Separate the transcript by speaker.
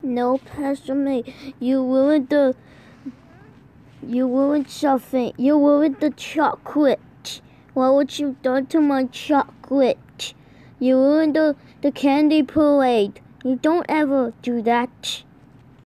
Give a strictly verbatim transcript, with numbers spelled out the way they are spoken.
Speaker 1: No, Pmate, you ruined the. You ruined something. You ruined the chocolate. What would you done to my chocolate? You ruined the, the candy parade. You don't ever do that.